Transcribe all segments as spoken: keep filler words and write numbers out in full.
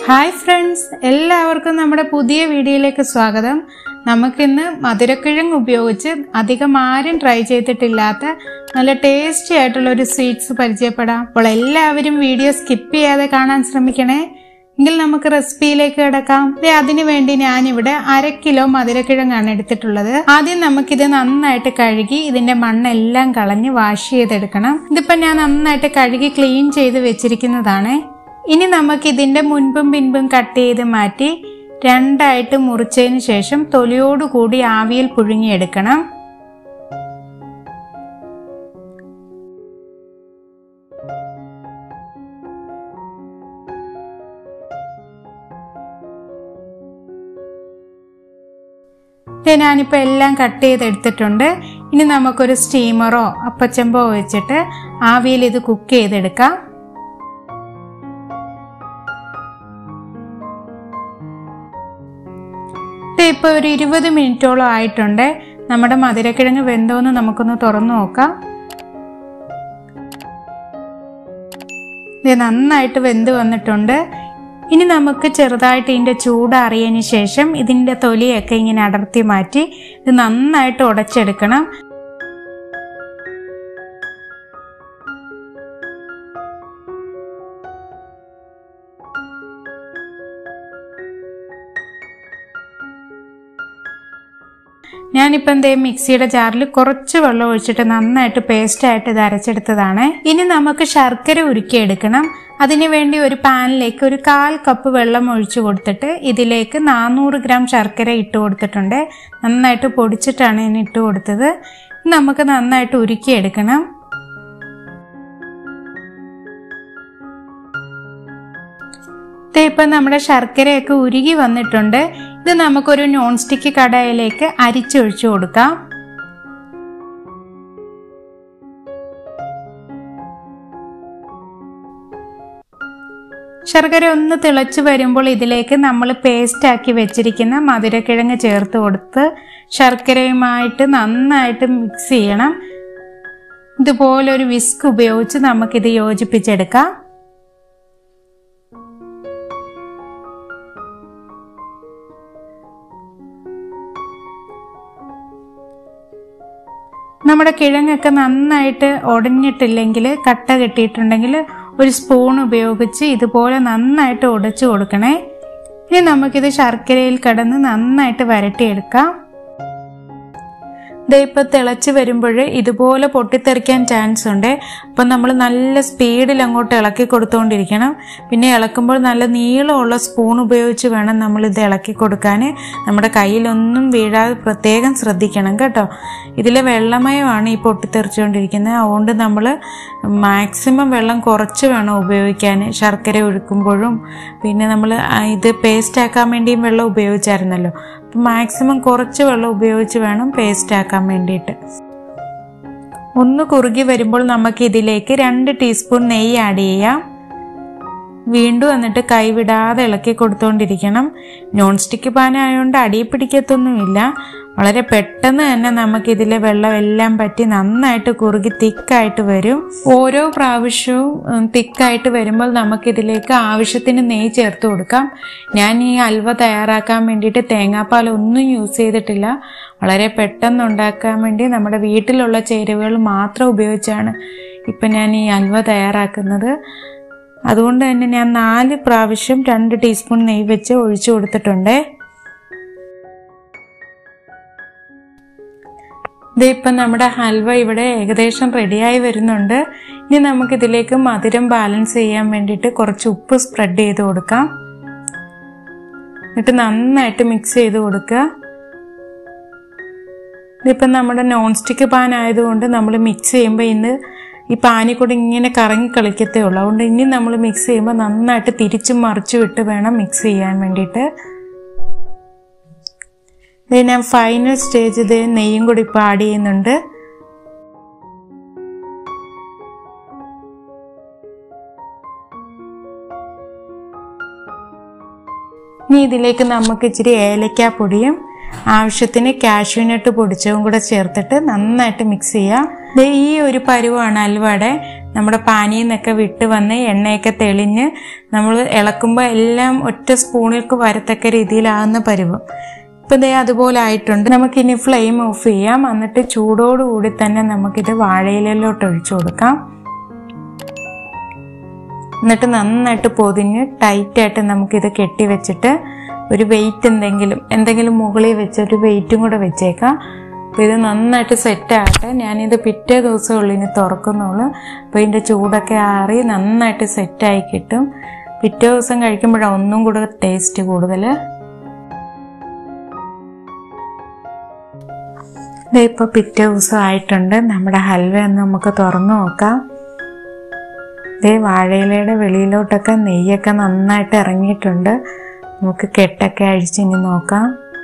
Hi friends, എല്ലാവർക്കും നമ്മുടെ പുതിയ വീഡിയോയിലേക്ക് സ്വാഗതം. നമുക്കിന്ന് മധുരക്കിഴങ്ങ് ഉപയോഗിച്ച് അധികം ആരും ട്രൈ ചെയ്തിട്ടില്ലാത്ത നല്ല ടേസ്റ്റി ആയിട്ടുള്ള ഒരു സ്വീറ്റ്സ് പരിചയപ്പെടാം. അപ്പോൾ എല്ലാവരും വീഡിയോ സ്കിപ്പ് ചെയ്യാതെ കാണാൻ ശ്രമിക്കണേ. എങ്കിൽ നമുക്ക് റെസിപ്പിയിലേക്ക് കിടക്കാം. അതിനു വേണ്ടി ഞാനിവിടെ അര കിലോ മധുരക്കിഴങ്ങാണ് എടുത്തിട്ടുള്ളത്. ആദ്യം നമുക്കിത് നന്നായിട്ട് കഴുകി ഇതിന്റെ മണ്ണെല്ലാം കളഞ്ഞ് വാഷ് ചെയ്തെടുക്കണം. ഇതിപ്പോ ഞാൻ നന്നായിട്ട് കഴുകി ക്ലീൻ ചെയ്ത് വെച്ചിരിക്കുന്നതാണ്. ഇനി നമുക്ക് ഇതിന്റെ മുൻപും പിൻപും കട്ട് ചെയ്ത് മാറ്റി രണ്ടായിട്ട് മുറിച്ചതിന് ശേഷം തൊലിയോടുകൂടി ആവിയിൽ പുഴുങ്ങിയെടുക്കണം. ഞാനിപ്പോ എല്ലാം കട്ട് ചെയ്തെടുത്തിട്ടുണ്ട്. ഇനി നമുക്കൊരു സ്റ്റീമറോ അപ്പച്ചമ്പോ വെച്ചിട്ട് ആവിയിൽ ഇത് കുക്ക് ചെയ്തെടുക്കാം. ഇപ്പൊ ഒരു ഇരുപത് മിനിറ്റോളം ആയിട്ടുണ്ട്. നമ്മുടെ മധുരക്കിഴങ്ങ് വെന്തോന്ന് നമുക്കൊന്ന് തുറന്നു നോക്കാം. ഇത് നന്നായിട്ട് വെന്ത് വന്നിട്ടുണ്ട്. ഇനി നമുക്ക് ചെറുതായിട്ട് ഇതിന്റെ ചൂട് അറിയതിന് ശേഷം ഇതിന്റെ തൊലിയൊക്കെ ഇങ്ങനെ അടർത്തി മാറ്റി ഇത് നന്നായിട്ട് ഉടച്ചെടുക്കണം. ഞാനിപ്പോൾ എന്തേ മിക്സിയുടെ ജാറിൽ കുറച്ച് വെള്ളം ഒഴിച്ചിട്ട് നന്നായിട്ട് പേസ്റ്റായിട്ട് ഇത് അരച്ചെടുത്തതാണ്. ഇനി നമുക്ക് ശർക്കര ഉരുക്കിയെടുക്കണം. അതിനു വേണ്ടി ഒരു പാനിലേക്ക് ഒരു കാൽ കപ്പ് വെള്ളം ഒഴിച്ചു കൊടുത്തിട്ട് ഇതിലേക്ക് നാനൂറ് ഗ്രാം ശർക്കര ഇട്ട് കൊടുത്തിട്ടുണ്ട്. നന്നായിട്ട് പൊടിച്ചിട്ടാണ് ഞാൻ ഇട്ട് കൊടുത്തത്. നമുക്ക് നന്നായിട്ട് ഉരുക്കിയെടുക്കണം. ഇപ്പം നമ്മുടെ ശർക്കരയൊക്കെ ഉരുകി വന്നിട്ടുണ്ട്. ഇത് നമുക്കൊരു നോൺ സ്റ്റിക്ക് കടായിലേക്ക് അരിച്ചൊഴിച്ചു കൊടുക്കാം. ശർക്കര ഒന്ന് തിളച്ചു വരുമ്പോൾ ഇതിലേക്ക് നമ്മൾ പേസ്റ്റ് ആക്കി വെച്ചിരിക്കുന്ന മധുരക്കിഴങ്ങ് ചേർത്ത് കൊടുത്ത് ശർക്കരയുമായിട്ട് നന്നായിട്ട് മിക്സ് ചെയ്യണം. ഇതുപോലെ ഒരു വിസ്ക് ഉപയോഗിച്ച് നമുക്കിത് യോജിപ്പിച്ചെടുക്കാം. നമ്മുടെ കിഴങ്ങൊക്കെ നന്നായിട്ട് ഉടഞ്ഞിട്ടില്ലെങ്കിൽ, കട്ട കെട്ടിയിട്ടുണ്ടെങ്കിൽ ഒരു സ്പൂൺ ഉപയോഗിച്ച് ഇതുപോലെ നന്നായിട്ട് ഉടച്ചു കൊടുക്കണേ. ഇനി നമുക്കിത് ശർക്കരയിൽ കിടന്ന് നന്നായിട്ട് വരട്ടിയെടുക്കാം. ഇത് ഇപ്പം തിളച്ച് വരുമ്പോൾ ഇതുപോലെ പൊട്ടിത്തെറിക്കാൻ ചാൻസ് ഉണ്ട്. അപ്പം നമ്മൾ നല്ല സ്പീഡിൽ അങ്ങോട്ട് ഇളക്കി കൊടുത്തുകൊണ്ടിരിക്കണം. പിന്നെ ഇളക്കുമ്പോൾ നല്ല നീളമുള്ള സ്പൂൺ ഉപയോഗിച്ച് വേണം നമ്മളിത് ഇളക്കി കൊടുക്കാൻ. നമ്മുടെ കയ്യിലൊന്നും വീഴാതെ പ്രത്യേകം ശ്രദ്ധിക്കണം കേട്ടോ. ഇതിലെ വെള്ളമയമാണ് ഈ പൊട്ടിത്തെറിച്ചുകൊണ്ടിരിക്കുന്നത്. അതുകൊണ്ട് നമ്മൾ മാക്സിമം വെള്ളം കുറച്ച് വേണം ഉപയോഗിക്കാൻ. ശർക്കര ഒഴിക്കുമ്പോഴും പിന്നെ നമ്മൾ ഇത് പേസ്റ്റ് ആക്കാൻ വേണ്ടിയും വെള്ളം ഉപയോഗിച്ചായിരുന്നല്ലോ. അപ്പം മാക്സിമം കുറച്ച് വെള്ളം ഉപയോഗിച്ച് വേണം പേസ്റ്റ് ആക്കാൻ വേണ്ടിയിട്ട്. ഒന്ന് കുറുകി വരുമ്പോൾ നമുക്ക് ഇതിലേക്ക് രണ്ട് ടീസ്പൂൺ നെയ്യ് ആഡ് ചെയ്യാം. വീണ്ടും എന്നിട്ട് കൈവിടാതെ ഇളക്കി കൊടുത്തുകൊണ്ടിരിക്കണം. നോൺ സ്റ്റിക്ക് പാൻ ആയതുകൊണ്ട് അടിയിൽ പിടിക്കത്തൊന്നുമില്ല. വളരെ പെട്ടെന്ന് തന്നെ നമുക്കിതിലെ വെള്ളം എല്ലാം പറ്റി നന്നായിട്ട് കുറുകി തിക്കായിട്ട് വരും. ഓരോ പ്രാവശ്യവും തിക്കായിട്ട് വരുമ്പോൾ നമുക്കിതിലേക്ക് ആവശ്യത്തിന് നെയ്യ് ചേർത്ത് കൊടുക്കാം. ഞാൻ ഈ ഹൽവ തയ്യാറാക്കാൻ വേണ്ടിയിട്ട് തേങ്ങാപ്പാൽ ഒന്നും യൂസ് ചെയ്തിട്ടില്ല. വളരെ പെട്ടെന്ന് ഉണ്ടാക്കാൻ വേണ്ടി നമ്മുടെ വീട്ടിലുള്ള ചേരുവകൾ മാത്രം ഉപയോഗിച്ചാണ് ഇപ്പം ഞാൻ ഈ ഹൽവ തയ്യാറാക്കുന്നത്. അതുകൊണ്ട് തന്നെ ഞാൻ നാല് പ്രാവശ്യം രണ്ട് ടീസ്പൂൺ നെയ്യ് വെച്ച് ഒഴിച്ചു കൊടുത്തിട്ടുണ്ട്. ഇതിപ്പം നമ്മുടെ ഹൽവ ഇവിടെ ഏകദേശം റെഡിയായി വരുന്നുണ്ട്. ഇനി നമുക്കിതിലേക്ക് മധുരം ബാലൻസ് ചെയ്യാൻ വേണ്ടിയിട്ട് കുറച്ച് ഉപ്പ് സ്പ്രെഡ് ചെയ്ത് കൊടുക്കാം. എന്നിട്ട് നന്നായിട്ട് മിക്സ് ചെയ്ത് കൊടുക്കുക. ഇതിപ്പം നമ്മുടെ നോൺ സ്റ്റിക്ക് പാൻ ആയതുകൊണ്ട് നമ്മൾ മിക്സ് ചെയ്യുമ്പോൾ ഇന്ന് ഈ പാനിൽ കൂടെ ഇങ്ങനെ കറങ്ങി കളിക്കത്തേ ഉള്ളൂ. അതുകൊണ്ട് ഇനി നമ്മൾ മിക്സ് ചെയ്യുമ്പോൾ നന്നായിട്ട് തിരിച്ചും മറിച്ചും ഇട്ട് വേണം മിക്സ് ചെയ്യാൻ വേണ്ടിയിട്ട്. ഇത് ഞാൻ ഫൈനൽ സ്റ്റേജ് ഇത് നെയ്യും കൂടി ഇപ്പോൾ ആഡ് ചെയ്യുന്നുണ്ട്. ഇനി ഇതിലേക്ക് നമുക്ക് ഇച്ചിരി ഏലക്കാപ്പൊടിയും ആവശ്യത്തിന് കാഷ്യൂനട്ട് പൊടിച്ചതും കൂടെ ചേർത്തിട്ട് നന്നായിട്ട് മിക്സ് ചെയ്യാം. ഈ ഒരു പരുവാണ് ഹൽവയുടെ. നമ്മുടെ പാനിയിൽ നിന്നൊക്കെ വിട്ട് വന്ന് എണ്ണയൊക്കെ തെളിഞ്ഞ് നമ്മൾ ഇളക്കുമ്പോൾ എല്ലാം ഒറ്റ സ്പൂണിലേക്ക് വരത്തക്ക രീതിയിലാകുന്ന പരുവം. ഇപ്പം ദേ അതുപോലെ ആയിട്ടുണ്ട്. നമുക്കിനി ഫ്ലെയിം ഓഫ് ചെയ്യാം. എന്നിട്ട് ചൂടോടുകൂടി തന്നെ നമുക്കിത് വാഴയിലയിലോട്ട് ഒഴിച്ചു കൊടുക്കാം. എന്നിട്ട് നന്നായിട്ട് പൊതിഞ്ഞ് ടൈറ്റായിട്ട് നമുക്കിത് കെട്ടി വെച്ചിട്ട് ഒരു വെയിറ്റ് എന്തെങ്കിലും എന്തെങ്കിലും മുകളിൽ വെച്ചൊരു വെയിറ്റും കൂടെ വെച്ചേക്കാം. അപ്പോൾ ഇത് നന്നായിട്ട് സെറ്റാകട്ടെ. ഞാനിത് പിറ്റേ ദിവസമുള്ളൂ ഇനി തുറക്കുന്നുള്ളൂ. അപ്പോൾ ഇതിൻ്റെ ചൂടൊക്കെ ആറി നന്നായിട്ട് സെറ്റായി കിട്ടും. പിറ്റേ ദിവസം കഴിക്കുമ്പോഴാണ് ഒന്നും കൂടെ ടേസ്റ്റ് കൂടുതൽ. ഇതിപ്പോൾ പിറ്റേ ദിവസം ആയിട്ടുണ്ട്. നമ്മുടെ ഹൽവ ഒന്ന് നമുക്ക് തുറന്നു നോക്കാം. ഇതേ വാഴയിലയുടെ വെളിയിലോട്ടൊക്കെ നെയ്യൊക്കെ നന്നായിട്ട് ഇറങ്ങിയിട്ടുണ്ട്. നമുക്ക് കെട്ടൊക്കെ അഴിച്ച് ഇനി നോക്കാം.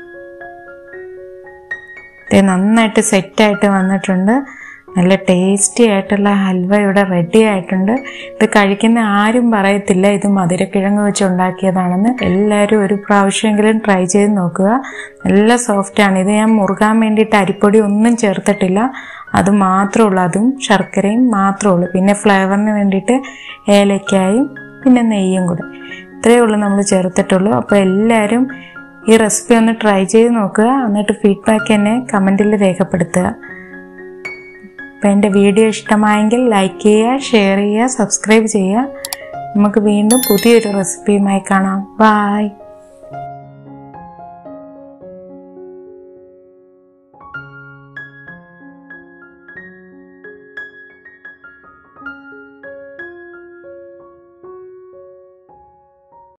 ഇത് നന്നായിട്ട് സെറ്റായിട്ട് വന്നിട്ടുണ്ട്. നല്ല ടേസ്റ്റി ആയിട്ടുള്ള ഹൽവ ഇവിടെ റെഡി ആയിട്ടുണ്ട്. ഇത് കഴിക്കുന്ന ആരും പറയത്തില്ല ഇത് മധുരക്കിഴങ്ങ് വെച്ച് ഉണ്ടാക്കിയതാണെന്ന്. എല്ലാവരും ഒരു പ്രാവശ്യമെങ്കിലും ട്രൈ ചെയ്ത് നോക്കുക. നല്ല സോഫ്റ്റാണ്. ഇത് ഞാൻ മുറുകാൻ വേണ്ടിയിട്ട് അരിപ്പൊടി ഒന്നും ചേർത്തിട്ടില്ല. അത് മാത്രമേ ഉള്ളൂ. അതും ശർക്കരയും മാത്രമേ ഉള്ളൂ. പിന്നെ ഫ്ലേവറിന് വേണ്ടിയിട്ട് ഏലക്കായും പിന്നെ നെയ്യും കൂടെ. ഇത്രയേ ഉള്ളൂ നമ്മൾ ചേർത്തിട്ടുള്ളൂ. അപ്പോൾ എല്ലാവരും ഈ റെസിപ്പി ഒന്ന് ട്രൈ ചെയ്ത് നോക്കുക. എന്നിട്ട് ഫീഡ്ബാക്ക് എന്നെ കമൻറ്റിൽ രേഖപ്പെടുത്തുക. അപ്പോൾ എൻ്റെ വീഡിയോ ഇഷ്ടമായെങ്കിൽ ലൈക്ക് ചെയ്യുക, ഷെയർ ചെയ്യുക, സബ്സ്ക്രൈബ് ചെയ്യുക. നമുക്ക് വീണ്ടും പുതിയൊരു റെസിപ്പിയുമായി കാണാം. ബൈ.